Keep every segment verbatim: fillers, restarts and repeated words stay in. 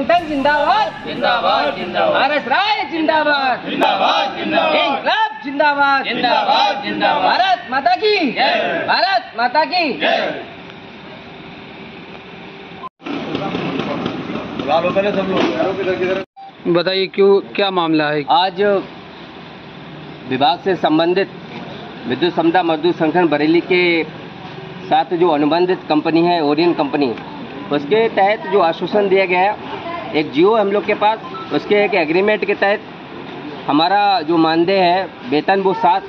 संगठन जिंदाबाद जिंदाबाद जिंदाबाद। आर एस राय जिंदाबाद जिंदाबाद जिंदाबाद। इंकलाब जिंदाबाद जिंदाबाद जिंदाबाद। भारत माता की जय। भारत माता की जय। बताइए क्यों, क्या मामला है? आज विभाग से संबंधित विद्युत समता मजदूर संगठन बरेली के साथ जो अनुबंधित कंपनी है ओरियन कंपनी, उसके तहत जो आश्वासन दिया गया है, एक जियो हम लोग के पास, उसके एक एग्रीमेंट के तहत हमारा जो मानदेय है वेतन वो सात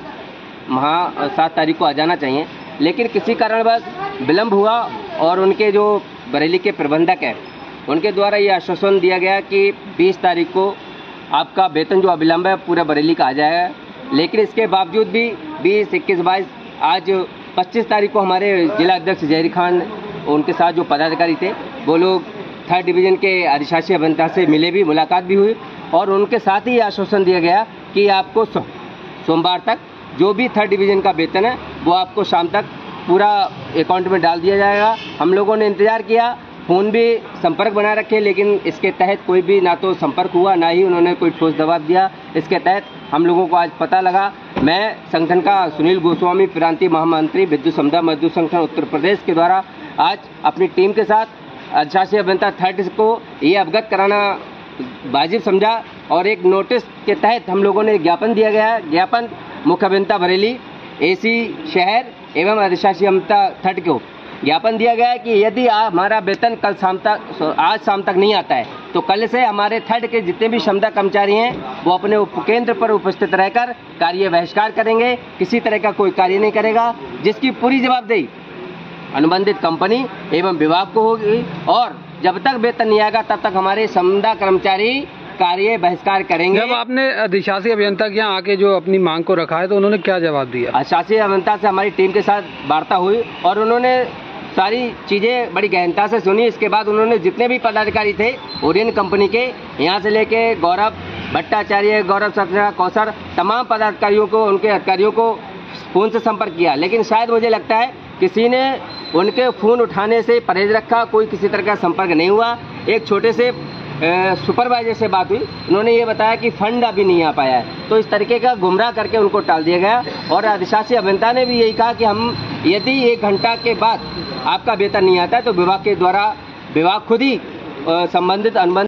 माह सात तारीख को आ जाना चाहिए, लेकिन किसी कारणवश विलम्ब हुआ और उनके जो बरेली के प्रबंधक हैं उनके द्वारा ये आश्वासन दिया गया कि बीस तारीख को आपका वेतन जो अविलंब है पूरा बरेली का आ जाएगा। लेकिन इसके बावजूद भी बीस इक्कीस बाईस आज पच्चीस तारीख को हमारे जिला अध्यक्ष जहरी खान उनके साथ जो पदाधिकारी थे वो लोग थर्ड डिवीज़न के अधिशासी अभियंता से मिले भी, मुलाकात भी हुई और उनके साथ ही आश्वासन दिया गया कि आपको सो, सोमवार तक जो भी थर्ड डिवीज़न का वेतन है वो आपको शाम तक पूरा अकाउंट में डाल दिया जाएगा। हम लोगों ने इंतज़ार किया, फ़ोन भी संपर्क बनाए रखे, लेकिन इसके तहत कोई भी ना तो संपर्क हुआ ना ही उन्होंने कोई ठोस जवाब दिया। इसके तहत हम लोगों को आज पता लगा, मैं संगठन का सुनील गोस्वामी प्रांतीय महामंत्री विद्युत समता मजदूर संगठन उत्तर प्रदेश के द्वारा आज अपनी टीम के साथ अधिशासी अभियंता थर्ड को ये अवगत कराना वाजिब समझा और एक नोटिस के तहत हम लोगों ने ज्ञापन दिया गया है। ज्ञापन मुख्य अभियंता बरेली, एसी शहर एवं अधिशासी अभियंता थर्ड को ज्ञापन दिया गया है कि यदि हमारा वेतन कल शाम तक आज शाम तक नहीं आता है तो कल से हमारे थर्ड के जितने भी क्षमता कर्मचारी हैं वो अपने उपकेंद्र पर उपस्थित रहकर कार्य बहिष्कार करेंगे, किसी तरह का कोई कार्य नहीं करेगा, जिसकी पूरी जवाबदेही अनुबंधित कंपनी एवं विभाग को होगी और जब तक वेतन नहीं आएगा तब तक हमारे क्षमता कर्मचारी कार्य बहिष्कार करेंगे। जब आपने अधिशासी अभियंता के यहाँ आके जो अपनी मांग को रखा है तो उन्होंने क्या जवाब दिया? अधिशासी अभियंता से हमारी टीम के साथ वार्ता हुई और उन्होंने सारी चीज़ें बड़ी गहनता से सुनी। इसके बाद उन्होंने जितने भी पदाधिकारी थे ओरियन कंपनी के, यहाँ से लेके गौरव भट्टाचार्य, गौरव सत्या, कौशर, तमाम पदाधिकारियों को, उनके अधिकारियों को फ़ोन से संपर्क किया, लेकिन शायद मुझे लगता है किसी ने उनके फ़ोन उठाने से परहेज रखा, कोई किसी तरह का संपर्क नहीं हुआ। एक छोटे से सुपरवाइजर से बात हुई, उन्होंने ये बताया कि फंड अभी नहीं आ पाया है, तो इस तरीके का गुमराह करके उनको टाल दिया गया। और अधिशासी अभियंता ने भी यही कहा कि हम यदि एक घंटा के बाद आपका वेतन नहीं आता है तो विभाग के द्वारा विभाग खुद ही संबंधित अनुबंध